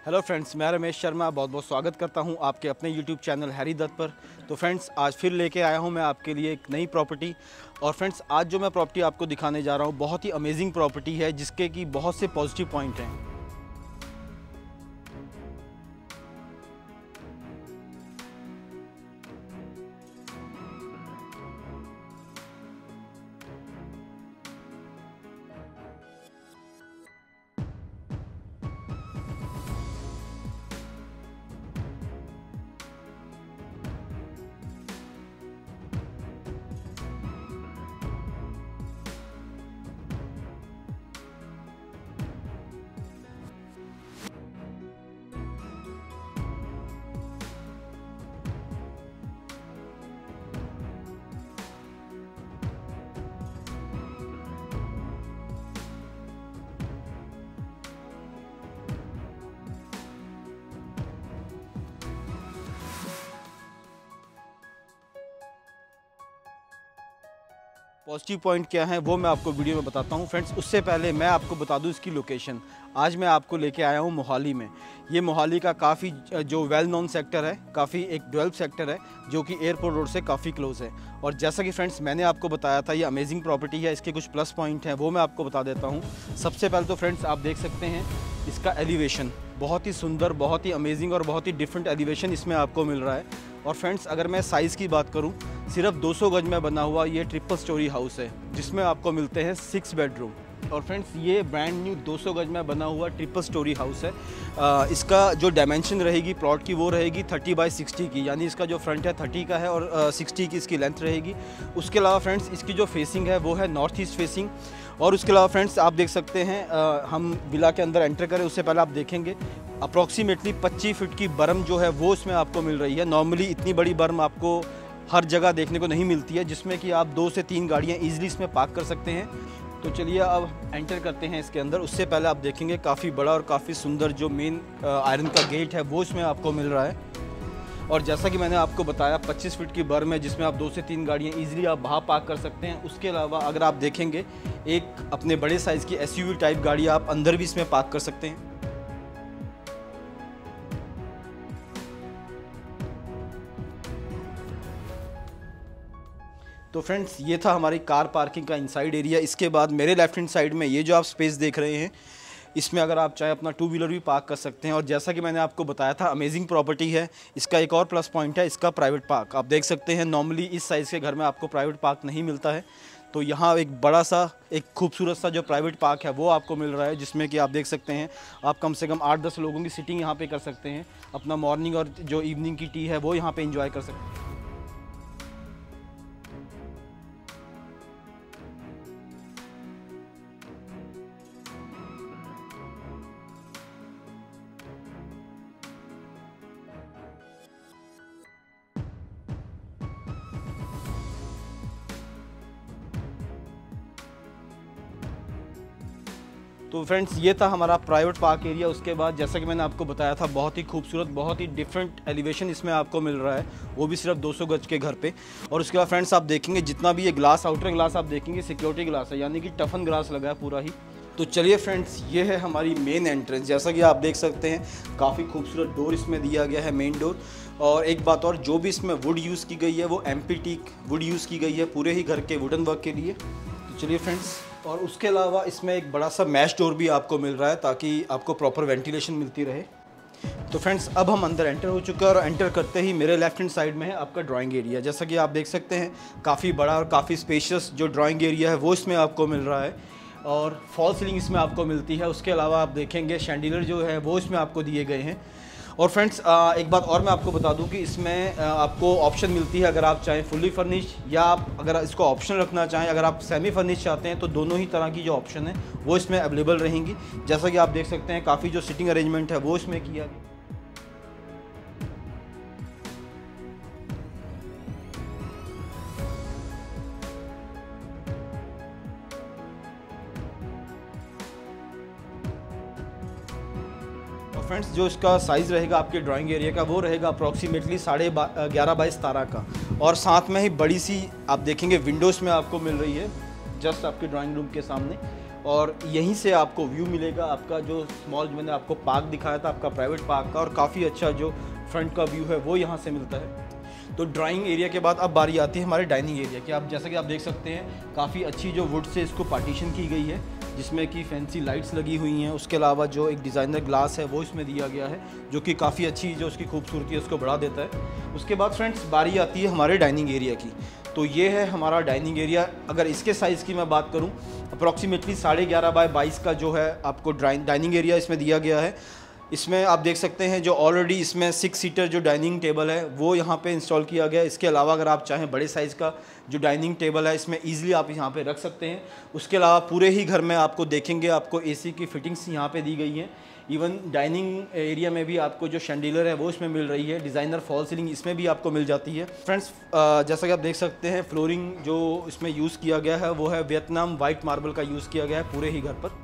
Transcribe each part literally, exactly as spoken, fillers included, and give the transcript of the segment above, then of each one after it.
Hello friends, मैं रमेश शर्मा बहुत बहुत स्वागत करता हूं आपके अपने यूट्यूब चैनल हैरी दत्त पर। तो फ्रेंड्स, आज फिर लेके आया हूं मैं आपके लिए एक नई प्रॉपर्टी। और फ्रेंड्स, आज जो मैं प्रॉपर्टी आपको दिखाने जा रहा हूं बहुत ही अमेजिंग प्रॉपर्टी है, जिसके कि बहुत से पॉजिटिव पॉइंट हैं। पॉजिटिव पॉइंट क्या है वो मैं आपको वीडियो में बताता हूं। फ्रेंड्स, उससे पहले मैं आपको बता दूं इसकी लोकेशन। आज मैं आपको लेके आया हूं मोहाली में। ये मोहाली का काफ़ी जो वेल नोन सेक्टर है, काफ़ी एक डेवलप सेक्टर है, जो कि एयरपोर्ट रोड से काफ़ी क्लोज है। और जैसा कि फ्रेंड्स मैंने आपको बताया था, ये अमेजिंग प्रॉपर्टी है। इसके कुछ प्लस पॉइंट हैं वो मैं आपको बता देता हूँ। सबसे पहले तो फ्रेंड्स, आप देख सकते हैं इसका एलिवेशन बहुत ही सुंदर, बहुत ही अमेजिंग और बहुत ही डिफरेंट एलिवेशन इसमें आपको मिल रहा है। और फ्रेंड्स, अगर मैं साइज़ की बात करूं, सिर्फ दो सौ गज में बना हुआ ये ट्रिपल स्टोरी हाउस है, जिसमें आपको मिलते हैं सिक्स बेडरूम। और फ्रेंड्स, ये ब्रांड न्यू दो सौ गज में बना हुआ ट्रिपल स्टोरी हाउस है। आ, इसका जो डायमेंशन रहेगी प्लॉट की, वो रहेगी थर्टी बाई सिक्सटी की, यानी इसका जो फ्रंट है थर्टी का है और आ, सिक्सटी की इसकी लेंथ रहेगी। उसके अलावा फ्रेंड्स, इसकी जो फेसिंग है वो है नॉर्थ ईस्ट फेसिंग। और उसके अलावा फ्रेंड्स, आप देख सकते हैं, आ, हम विला के अंदर एंटर करें उससे पहले आप देखेंगे अप्रॉक्सीमेटली पच्चीस फीट की बर्म जो है वो इसमें आपको मिल रही है। नॉर्मली इतनी बड़ी बर्म आपको हर जगह देखने को नहीं मिलती है, जिसमें कि आप दो से तीन गाड़ियाँ ईजिली इसमें पार्क कर सकते हैं। तो चलिए अब एंटर करते हैं इसके अंदर। उससे पहले आप देखेंगे काफ़ी बड़ा और काफ़ी सुंदर जो मेन आयरन का गेट है वो इसमें आपको मिल रहा है। और जैसा कि मैंने आपको बताया, पच्चीस फीट की बर्म है, जिसमें आप दो से तीन गाड़ियाँ ईजिली आप बाहर पार्क कर सकते हैं। उसके अलावा अगर आप देखेंगे, एक अपने बड़े साइज़ की एसयूवी टाइप गाड़ी आप अंदर भी इसमें पार्क कर सकते हैं। तो फ्रेंड्स, ये था हमारी कार पार्किंग का इनसाइड एरिया। इसके बाद मेरे लेफ्ट हैंड साइड में ये जो आप स्पेस देख रहे हैं, इसमें अगर आप चाहे अपना टू व्हीलर भी पार्क कर सकते हैं। और जैसा कि मैंने आपको बताया था, अमेजिंग प्रॉपर्टी है। इसका एक और प्लस पॉइंट है इसका प्राइवेट पार्क। आप देख सकते हैं, नॉर्मली इस साइज़ के घर में आपको प्राइवेट पार्क नहीं मिलता है, तो यहाँ एक बड़ा सा, एक खूबसूरत सा जो प्राइवेट पार्क है वो आपको मिल रहा है, जिसमें कि आप देख सकते हैं आप कम से कम आठ दस लोगों की सिटिंग यहाँ पे कर सकते हैं। अपना मॉर्निंग और जो इवनिंग की टी है वो यहाँ पे एंजॉय कर सकते हैं। तो फ्रेंड्स, ये था हमारा प्राइवेट पार्क एरिया। उसके बाद जैसा कि मैंने आपको बताया था, बहुत ही खूबसूरत, बहुत ही डिफरेंट एलिवेशन इसमें आपको मिल रहा है, वो भी सिर्फ दो सौ गज के घर पे। और उसके बाद फ्रेंड्स, आप देखेंगे जितना भी ये ग्लास, आउटर ग्लास आप देखेंगे सिक्योरिटी ग्लास है, यानी कि टफन ग्लास लगा है पूरा ही। तो चलिए फ्रेंड्स, ये है हमारी मेन एंट्रेंस। जैसा कि आप देख सकते हैं, काफ़ी खूबसूरत डोर इसमें दिया गया है, मेन डोर। और एक बात और, जो भी इसमें वुड यूज़ की गई है वो M P teak wood use की गई है पूरे ही घर के वुडन वर्क के लिए। तो चलिए फ्रेंड्स, और उसके अलावा इसमें एक बड़ा सा मैश डोर भी आपको मिल रहा है, ताकि आपको प्रॉपर वेंटिलेशन मिलती रहे। तो फ्रेंड्स, अब हम अंदर एंटर हो चुके हैं और एंटर करते ही मेरे लेफ्ट हैंड साइड में है आपका ड्राइंग एरिया। जैसा कि आप देख सकते हैं, काफ़ी बड़ा और काफ़ी स्पेशियस जो ड्राइंग एरिया है वो इसमें आपको मिल रहा है। और फॉल सीलिंग इसमें आपको मिलती है। उसके अलावा आप देखेंगे शैंडिलियर जो है वो इसमें आपको दिए गए हैं। और फ्रेंड्स, एक बात और मैं आपको बता दूं कि इसमें आपको ऑप्शन मिलती है, अगर आप चाहें फुल्ली फर्निश, या आप अगर इसको ऑप्शन रखना चाहें, अगर आप सेमी फर्निश चाहते हैं, तो दोनों ही तरह की जो ऑप्शन है वो इसमें अवेलेबल रहेंगी। जैसा कि आप देख सकते हैं, काफ़ी जो सिटिंग अरेंजमेंट है वो इसमें किया गया। फ्रेंड्स, जो इसका साइज़ रहेगा आपके ड्राइंग एरिया का, वो रहेगा अप्रॉक्सीमेटली साढ़े ग्यारह बाई सतारह का। और साथ में ही बड़ी सी आप देखेंगे विंडोज़ में आपको मिल रही है, जस्ट आपके ड्राइंग रूम के सामने। और यहीं से आपको व्यू मिलेगा आपका जो स्मॉल, मैंने आपको पार्क दिखाया था आपका प्राइवेट पार्क का, और काफ़ी अच्छा जो फ्रंट का व्यू है वो यहाँ से मिलता है। तो ड्राइंग एरिया के बाद अब बारी आती है हमारे डाइनिंग एरिया की। आप जैसा कि आप देख सकते हैं काफ़ी अच्छी जो वुड से इसको पार्टीशन की गई है, जिसमें कि फैंसी लाइट्स लगी हुई हैं। उसके अलावा जो एक डिज़ाइनर ग्लास है वो इसमें दिया गया है, जो कि काफ़ी अच्छी जो उसकी खूबसूरती है उसको बढ़ा देता है। उसके बाद फ्रेंड्स बारी आती है हमारे डाइनिंग एरिया की। तो ये है हमारा डाइनिंग एरिया। अगर इसके साइज़ की मैं बात करूं, अप्रॉक्सीमेटली साढ़े ग्यारह बाय बाईस का जो है आपको डाइनिंग एरिया इसमें दिया गया है। इसमें आप देख सकते हैं जो ऑलरेडी इसमें सिक्स सीटर जो डाइनिंग टेबल है वो यहाँ पे इंस्टॉल किया गया है। इसके अलावा अगर आप चाहें बड़े साइज़ का जो डाइनिंग टेबल है इसमें ईजिली आप यहाँ पे रख सकते हैं। उसके अलावा पूरे ही घर में आपको देखेंगे आपको एसी की फिटिंग्स यहाँ पे दी गई हैं। इवन डाइनिंग एरिया में भी आपको जो शैंडिलर है वो इसमें मिल रही है। डिज़ाइनर फॉल सीलिंग इसमें भी आपको मिल जाती है। फ्रेंड्स जैसा कि आप देख सकते हैं फ्लोरिंग जो इसमें यूज़ किया गया है वो है वियतनाम वाइट मार्बल का यूज़ किया गया है पूरे ही घर पर।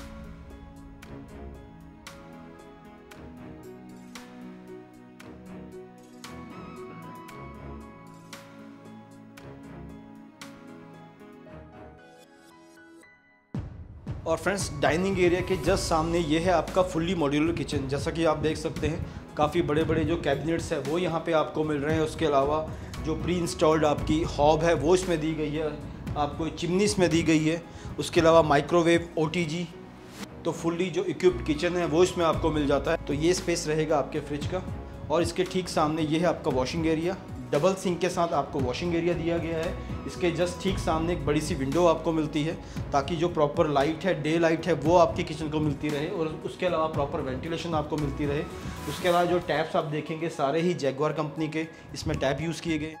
और फ्रेंड्स डाइनिंग एरिया के जस्ट सामने ये है आपका फुल्ली मॉड्यूलर किचन। जैसा कि आप देख सकते हैं काफ़ी बड़े बड़े जो कैबिनेट्स है वो यहाँ पे आपको मिल रहे हैं। उसके अलावा जो प्री इंस्टॉल्ड आपकी हॉब है वो इसमें दी गई है, आपको चिमनी इसमें दी गई है। उसके अलावा माइक्रोवेव, ओटीजी, तो फुल्ली जो इक्विप्ड किचन है वो इसमें आपको मिल जाता है। तो ये स्पेस रहेगा आपके फ्रिज का। और इसके ठीक सामने ये है आपका वॉशिंग एरिया। डबल सिंक के साथ आपको वॉशिंग एरिया दिया गया है। इसके जस्ट ठीक सामने एक बड़ी सी विंडो आपको मिलती है, ताकि जो प्रॉपर लाइट है, डे लाइट है, वो आपकी किचन को मिलती रहे, और उसके अलावा प्रॉपर वेंटिलेशन आपको मिलती रहे। उसके अलावा जो टैप्स आप देखेंगे सारे ही जैगुआर कंपनी के इसमें टैप यूज़ किए गए।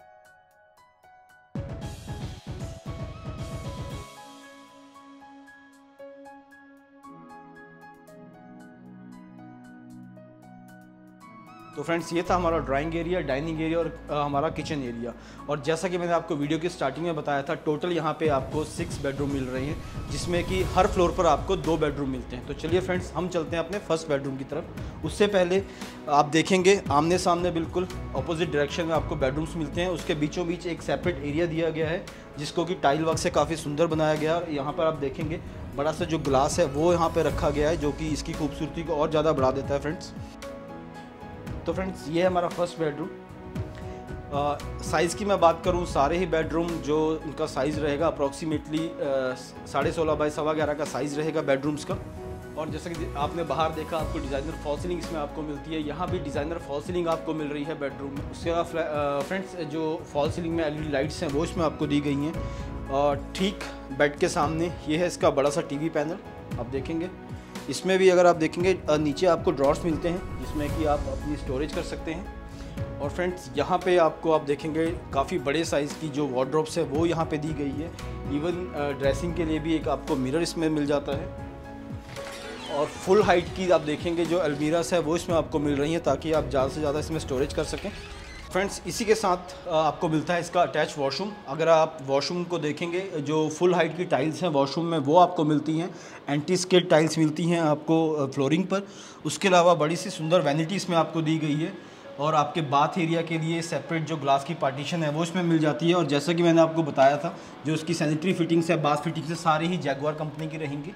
तो फ्रेंड्स ये था हमारा ड्राइंग एरिया, डाइनिंग एरिया और आ, हमारा किचन एरिया। और जैसा कि मैंने आपको वीडियो की स्टार्टिंग में बताया था, टोटल यहाँ पे आपको सिक्स बेडरूम मिल रहे हैं, जिसमें कि हर फ्लोर पर आपको दो बेडरूम मिलते हैं। तो चलिए फ्रेंड्स हम चलते हैं अपने फर्स्ट बेडरूम की तरफ। उससे पहले आप देखेंगे आमने सामने बिल्कुल अपोजिट डायरेक्शन में आपको बेडरूम्स मिलते हैं। उसके बीचों बीच एक सेपरेट एरिया दिया गया है, जिसको कि टाइल वर्क से काफ़ी सुंदर बनाया गया है। यहाँ पर आप देखेंगे बड़ा सा जो ग्लास है वो यहाँ पर रखा गया है, जो कि इसकी खूबसूरती को और ज़्यादा बढ़ा देता है फ्रेंड्स। तो फ्रेंड्स ये है हमारा फर्स्ट बेडरूम। साइज़ की मैं बात करूँ, सारे ही बेडरूम जो इनका साइज़ रहेगा अप्रॉक्सीमेटली साढ़े सोलह बाई सवा ग्यारह का साइज़ रहेगा बेडरूम्स का। और जैसा कि आपने बाहर देखा, आपको डिज़ाइनर फॉल सीलिंग इसमें आपको मिलती है। यहाँ भी डिज़ाइनर फॉल सीलिंग आपको मिल रही है बेडरूम में। उसके अलावा फ्रेंड्स जो फॉल सीलिंग में एलईडी लाइट्स हैं वो इसमें आपको दी गई हैं। और ठीक बेड के सामने ये है इसका बड़ा सा टीवी पैनल, आप देखेंगे। इसमें भी अगर आप देखेंगे नीचे आपको ड्रॉर्स मिलते हैं, जिसमें कि आप अपनी स्टोरेज कर सकते हैं। और फ्रेंड्स यहाँ पे आपको आप देखेंगे काफ़ी बड़े साइज़ की जो वार्डरोब्स है वो यहाँ पे दी गई है। इवन ड्रेसिंग के लिए भी एक आपको मिरर इसमें मिल जाता है। और फुल हाइट की आप देखेंगे जो अलमीरास है वो इसमें आपको मिल रही हैं, ताकि आप ज़्यादा से ज़्यादा इसमें स्टोरेज कर सकें। फ्रेंड्स इसी के साथ आपको मिलता है इसका अटैच वॉशरूम। अगर आप वॉशरूम को देखेंगे, जो फुल हाइट की टाइल्स हैं वॉशरूम में वो आपको मिलती हैं। एंटी स्किड टाइल्स मिलती हैं आपको फ्लोरिंग पर। उसके अलावा बड़ी सी सुंदर वैनिटी इसमें आपको दी गई है। और आपके बाथ एरिया के लिए सेपरेट जो ग्लास की पार्टीशन है वो इसमें मिल जाती है। और जैसा कि मैंने आपको बताया था, जो उसकी सैनिटरी फिटिंग्स है, बाथ फिटिंग्स है, सारी ही जैगुआर कंपनी की रहेंगी।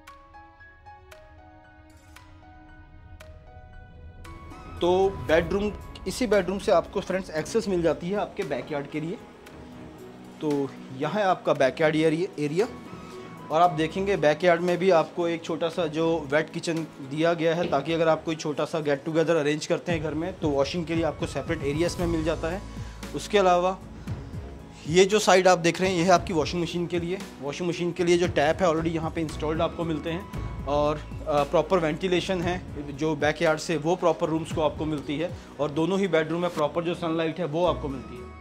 तो बेडरूम, इसी बेडरूम से आपको फ्रेंड्स एक्सेस मिल जाती है आपके बैकयार्ड के लिए। तो यहाँ है आपका बैकयार्ड एरिया। और आप देखेंगे बैकयार्ड में भी आपको एक छोटा सा जो वेट किचन दिया गया है, ताकि अगर आप कोई छोटा सा गेट टुगेदर अरेंज करते हैं घर में, तो वॉशिंग के लिए आपको सेपरेट एरिया इसमें मिल जाता है। उसके अलावा ये जो साइड आप देख रहे हैं ये है आपकी वॉशिंग मशीन के लिए। वॉशिंग मशीन के लिए जो टैप है ऑलरेडी यहाँ पे इंस्टॉल्ड आपको मिलते हैं। और प्रॉपर वेंटिलेशन है जो बैकयार्ड से, वो प्रॉपर रूम्स को आपको मिलती है। और दोनों ही बेडरूम में प्रॉपर जो सनलाइट है वो आपको मिलती है।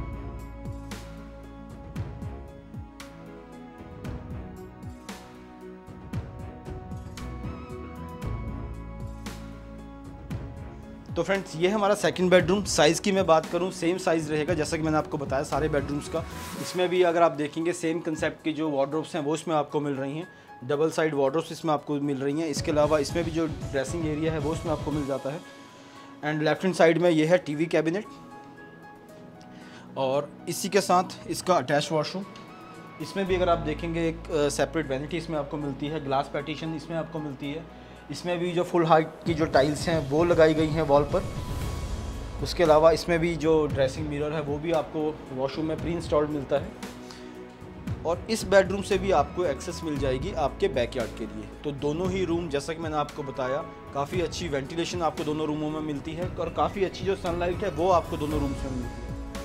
तो फ्रेंड्स ये है हमारा सेकंड बेडरूम। साइज़ की मैं बात करूं, सेम साइज़ रहेगा जैसा कि मैंने आपको बताया सारे बेडरूम्स का। इसमें भी अगर आप देखेंगे सेम कंसेप्ट की जो वार्डरोब्स हैं वो इसमें आपको मिल रही हैं। डबल साइड वार्डरोब्स इसमें आपको मिल रही हैं। इसके अलावा इसमें भी जो ड्रेसिंग एरिया है वो इसमें आपको मिल जाता है। एंड लेफ्ट हैंड साइड में ये है टीवी कैबिनेट। और इसी के साथ इसका अटैच वॉशरूम। इसमें भी अगर आप देखेंगे एक सेपरेट वैनिटी इसमें आपको मिलती है, ग्लास पार्टीशन इसमें आपको मिलती है। इसमें भी जो फुल हाइट की जो टाइल्स हैं वो लगाई गई हैं वॉल पर। उसके अलावा इसमें भी जो ड्रेसिंग मिरर है वो भी आपको वॉशरूम में प्री इंस्टॉल्ड मिलता है। और इस बेडरूम से भी आपको एक्सेस मिल जाएगी आपके बैकयार्ड के लिए। तो दोनों ही रूम, जैसा कि मैंने आपको बताया, काफ़ी अच्छी वेंटिलेशन आपको दोनों रूमों में मिलती है और काफ़ी अच्छी जो सनलाइट है वो आपको दोनों रूम्स में मिलती है।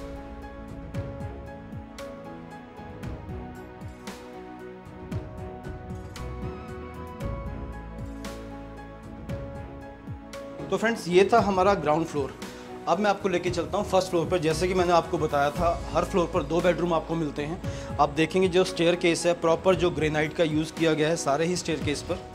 तो फ्रेंड्स, ये था हमारा ग्राउंड फ्लोर। अब मैं आपको लेके चलता हूँ फर्स्ट फ्लोर पर। जैसे कि मैंने आपको बताया था, हर फ्लोर पर दो बेडरूम आपको मिलते हैं। आप देखेंगे जो स्टेयर केस है प्रॉपर जो ग्रेनाइट का यूज़ किया गया है सारे ही स्टेयर केस पर।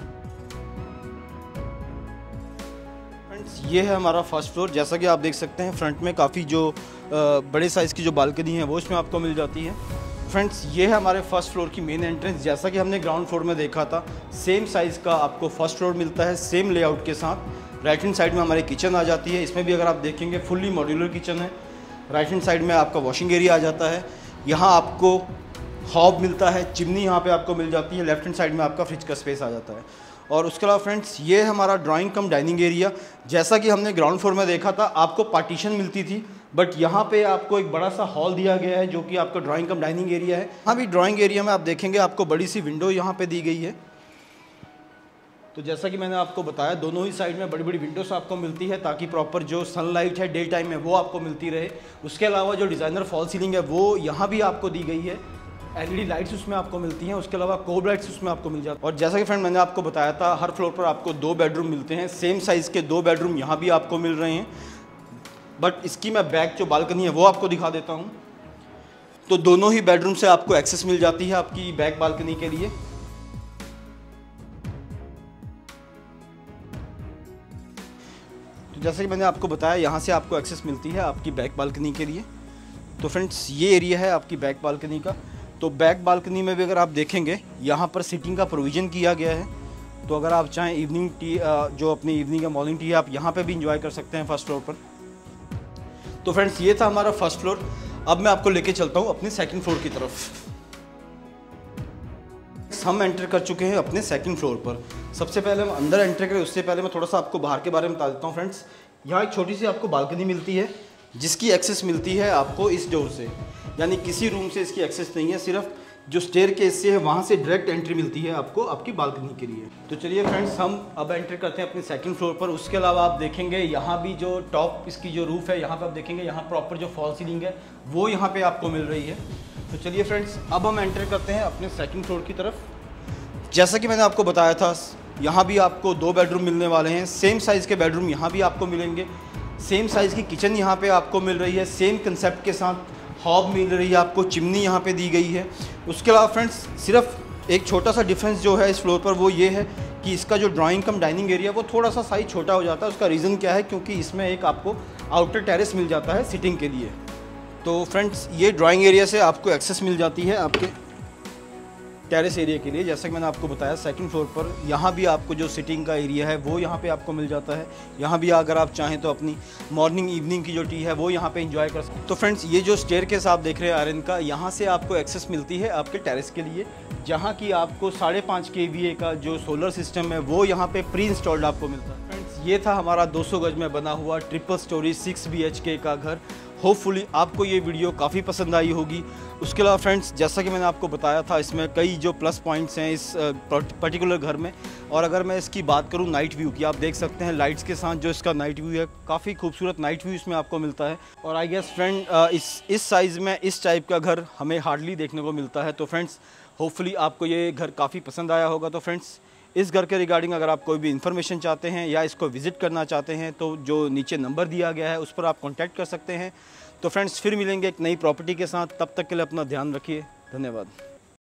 फ्रेंड्स, ये है हमारा फर्स्ट फ्लोर। जैसा कि आप देख सकते हैं फ्रंट में काफ़ी जो बड़े साइज़ की जो बालकनी है वो इसमें आपको मिल जाती है। फ्रेंड्स, ये है हमारे फर्स्ट फ्लोर की मेन एंट्रेंस। जैसा कि हमने ग्राउंड फ्लोर में देखा था, सेम साइज़ का आपको फर्स्ट फ्लोर मिलता है, सेम लेआउट के साथ। राइट हैंड साइड में हमारी किचन आ जाती है। इसमें भी अगर आप देखेंगे फुल्ली मॉड्यूलर किचन है। राइट हैंड साइड में आपका वॉशिंग एरिया आ जाता है। यहाँ आपको हॉब मिलता है, चिमनी यहाँ पे आपको मिल जाती है। लेफ्ट हैंड साइड में आपका फ्रिज का स्पेस आ जाता है। और उसके अलावा फ्रेंड्स, ये है हमारा ड्राइंग कम डाइनिंग एरिया। जैसा कि हमने ग्राउंड फ्लोर में देखा था, आपको पार्टीशन मिलती थी, बट यहाँ पे आपको एक बड़ा सा हॉल दिया गया है जो कि आपका ड्राइंग कम डाइनिंग एरिया है। हाँ भी ड्राइंग एरिया में आप देखेंगे आपको बड़ी सी विंडो यहाँ पे दी गई है। तो जैसा कि मैंने आपको बताया, दोनों ही साइड में बड़ी बड़ी विंडोज आपको मिलती है ताकि प्रॉपर जो सनलाइट है डे टाइम में वो आपको मिलती रहे। उसके अलावा जो डिज़ाइनर फॉल सीलिंग है वो यहाँ भी आपको दी गई है। एलईडी लाइट्स उसमें आपको मिलती हैं। उसके अलावा कोब लाइट्स उसमें आपको मिल जाती है। और जैसा कि फ्रेंड मैंने आपको बताया था, हर फ्लोर पर आपको दो बेडरूम मिलते हैं। सेम साइज़ के दो बेडरूम यहाँ भी आपको मिल रहे हैं। बट इसकी मैं बैक जो बालकनी है वो आपको दिखा देता हूँ। तो दोनों ही बेडरूम से आपको एक्सेस मिल जाती है आपकी बैक बालकनी के लिए। जैसे कि मैंने आपको बताया, यहाँ से आपको एक्सेस मिलती है आपकी बैक बालकनी के लिए। तो फ्रेंड्स, ये एरिया है आपकी बैक बालकनी का। तो बैक बालकनी में भी अगर आप देखेंगे, यहाँ पर सीटिंग का प्रोविज़न किया गया है। तो अगर आप चाहें इवनिंग टी, जो अपनी इवनिंग या मॉर्निंग टी है, आप यहाँ पे भी इंजॉय कर सकते हैं फर्स्ट फ्लोर पर। तो फ्रेंड्स, ये था हमारा फर्स्ट फ्लोर। अब मैं आपको लेके चलता हूँ अपने सेकेंड फ्लोर की तरफ। हम एंटर कर चुके हैं अपने सेकंड फ्लोर पर। सबसे पहले हम अंदर एंटर करें उससे पहले मैं थोड़ा सा आपको बाहर के बारे में बता देता हूँ। फ्रेंड्स, यहाँ एक छोटी सी आपको बालकनी मिलती है जिसकी एक्सेस मिलती है आपको इस डोर से। यानी किसी रूम से इसकी एक्सेस नहीं है, सिर्फ जो स्टेयर केस से है वहाँ से डायरेक्ट एंट्री मिलती है आपको आपकी बालकनी के लिए। तो चलिए फ्रेंड्स, हम अब एंटर करते हैं अपने सेकंड फ्लोर पर। उसके अलावा आप देखेंगे यहाँ भी जो टॉप इसकी जो रूफ है, यहाँ पर आप देखेंगे यहाँ प्रॉपर जो फॉल सीलिंग है वो यहाँ पर आपको मिल रही है। तो चलिए फ्रेंड्स, अब हम एंटर करते हैं अपने सेकेंड फ्लोर की तरफ। जैसा कि मैंने आपको बताया था, यहाँ भी आपको दो बेडरूम मिलने वाले हैं। सेम साइज़ के बेडरूम यहाँ भी आपको मिलेंगे। सेम साइज़ की किचन यहाँ पे आपको मिल रही है। सेम कंसेप्ट के साथ हॉब मिल रही है आपको, चिमनी यहाँ पे दी गई है। उसके अलावा फ्रेंड्स, सिर्फ एक छोटा सा डिफरेंस जो है इस फ्लोर पर वो ये है कि इसका जो ड्राइंग कम डाइनिंग एरिया वो थोड़ा सा साइज छोटा हो जाता है। उसका रीज़न क्या है, क्योंकि इसमें एक आपको आउटर टेरेस मिल जाता है सिटिंग के लिए। तो फ्रेंड्स, ये ड्राइंग एरिया से आपको एक्सेस मिल जाती है आपके टेरेस एरिया के लिए। जैसा कि मैंने आपको बताया, सेकंड फ्लोर पर यहाँ भी आपको जो सिटिंग का एरिया है वो यहाँ पे आपको मिल जाता है। यहाँ भी अगर आप चाहें तो अपनी मॉर्निंग इवनिंग की जो टी है वो यहाँ पे एंजॉय कर सकते हैं। तो फ्रेंड्स, ये जो स्टेयरकेस आप देख रहे हैं आयरन का, यहाँ से आपको एक्सेस मिलती है आपके टेरेस के लिए, जहाँ की आपको साढ़े पाँच के वी ए का जो सोलर सिस्टम है वो यहाँ पे प्री इंस्टॉल्ड आपको मिलता है। फ्रेंड्स, ये था हमारा दो सौ गज में बना हुआ triple story six B H K का घर। होपफुली आपको ये वीडियो काफ़ी पसंद आई होगी। उसके अलावा फ्रेंड्स, जैसा कि मैंने आपको बताया था, इसमें कई जो प्लस पॉइंट्स हैं इस पर्टिकुलर घर में। और अगर मैं इसकी बात करूं नाइट व्यू की, आप देख सकते हैं लाइट्स के साथ जो इसका नाइट व्यू है, काफ़ी खूबसूरत नाइट व्यू इसमें आपको मिलता है। और आई गेस फ्रेंड, इस इस साइज़ में इस टाइप का घर हमें हार्डली देखने को मिलता है। तो फ्रेंड्स, होपफुली आपको ये घर काफ़ी पसंद आया होगा। तो फ्रेंड्स, इस घर के रिगार्डिंग अगर आप कोई भी इन्फॉर्मेशन चाहते हैं या इसको विज़िट करना चाहते हैं तो जो नीचे नंबर दिया गया है उस पर आप कॉन्टैक्ट कर सकते हैं। तो फ्रेंड्स, फिर मिलेंगे एक नई प्रॉपर्टी के साथ। तब तक के लिए अपना ध्यान रखिए। धन्यवाद।